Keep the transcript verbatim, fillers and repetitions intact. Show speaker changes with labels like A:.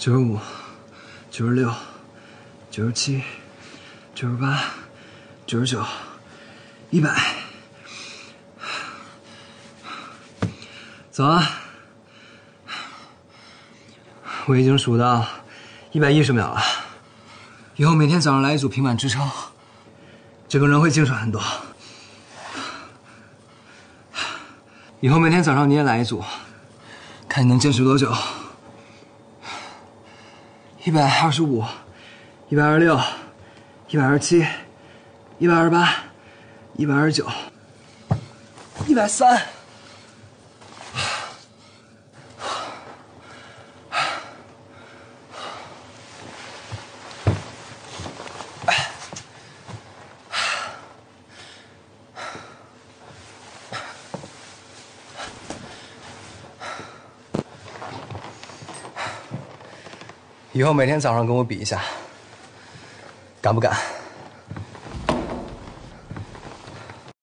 A: 九十五、九十六、九十七、九十八、九十九、一百。走啊！我已经数到一百一十秒了。以后每天早上来一组平板支撑，整个人会精神很多。以后每天早上你也来一组，看你能坚持多久。一百二十五，一百二十六，一百二十七，一百二十八，一百二十九，一百三。以后每天早上跟我比一下，敢不敢？